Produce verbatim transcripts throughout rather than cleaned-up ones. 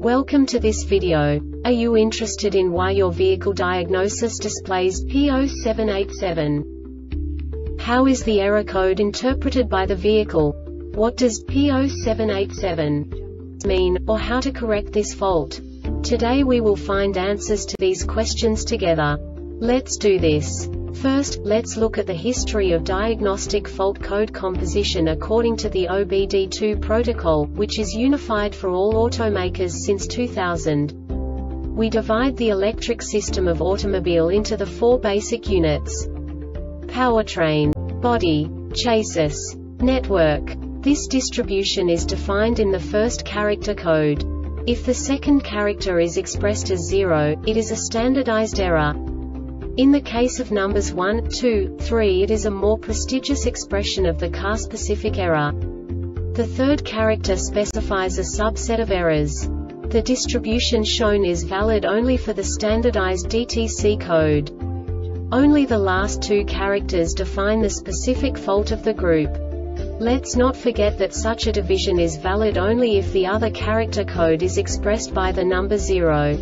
Welcome to this video. Are you interested in why your vehicle diagnosis displays P zero seven eight seven? How is the error code interpreted by the vehicle? What does P zero seven eight seven mean, or how to correct this fault? Today we will find answers to these questions together. Let's do this. First, let's look at the history of diagnostic fault code composition according to the O B D two protocol, which is unified for all automakers since two thousand. We divide the electric system of automobile into the four basic units: powertrain, body, chassis, network. This distribution is defined in the first character code. If the second character is expressed as zero, it is a standardized error. In the case of numbers one, two, three, it is a more prestigious expression of the car-specific error. The third character specifies a subset of errors. The distribution shown is valid only for the standardized D T C code. Only the last two characters define the specific fault of the group. Let's not forget that such a division is valid only if the other character code is expressed by the number zero.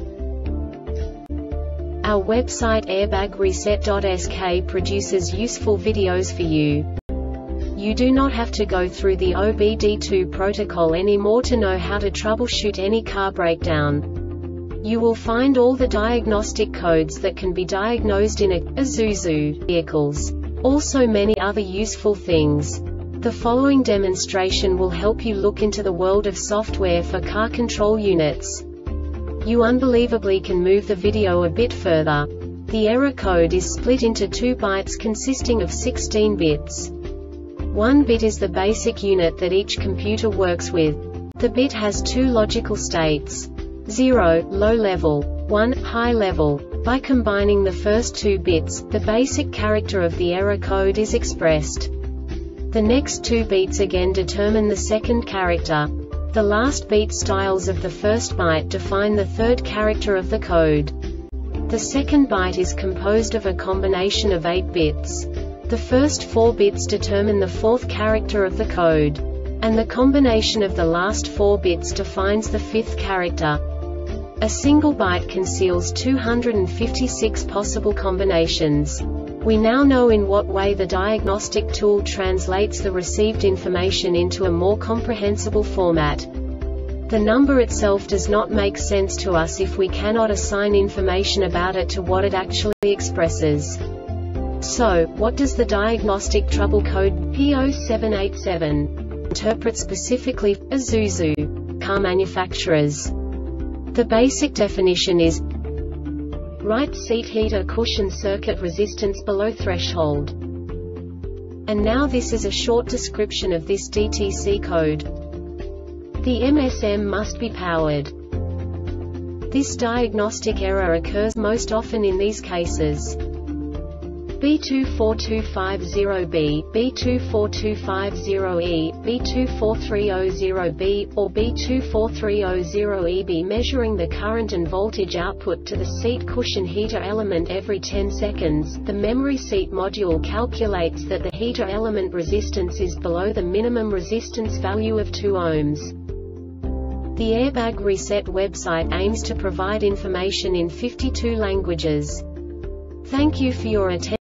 Our website airbag reset dot S K produces useful videos for you. You do not have to go through the O B D two protocol anymore to know how to troubleshoot any car breakdown. You will find all the diagnostic codes that can be diagnosed in a Isuzu vehicles. Also many other useful things. The following demonstration will help you look into the world of software for car control units. You unbelievably can move the video a bit further. The error code is split into two bytes consisting of sixteen bits. One bit is the basic unit that each computer works with. The bit has two logical states: zero, low level, one, high level. By combining the first two bits, the basic character of the error code is expressed. The next two beats again determine the second character. The last beat styles of the first byte define the third character of the code. The second byte is composed of a combination of eight bits. The first four bits determine the fourth character of the code. And the combination of the last four bits defines the fifth character. A single byte conceals two hundred fifty-six possible combinations. We now know in what way the diagnostic tool translates the received information into a more comprehensible format. The number itself does not make sense to us if we cannot assign information about it to what it actually expresses. So, what does the diagnostic trouble code P zero seven eight seven interpret specifically for Isuzu car manufacturers? The basic definition is right seat heater cushion circuit resistance below threshold. And now this is a short description of this D T C code. The M S M must be powered. This diagnostic error occurs most often in these cases: B two four two five zero B, B two four two five zero E, B two four three zero zero B, or B two four three zero zero E B. Measuring the current and voltage output to the seat cushion heater element every ten seconds, the memory seat module calculates that the heater element resistance is below the minimum resistance value of two ohms. The Airbag Reset website aims to provide information in fifty-two languages. Thank you for your attention.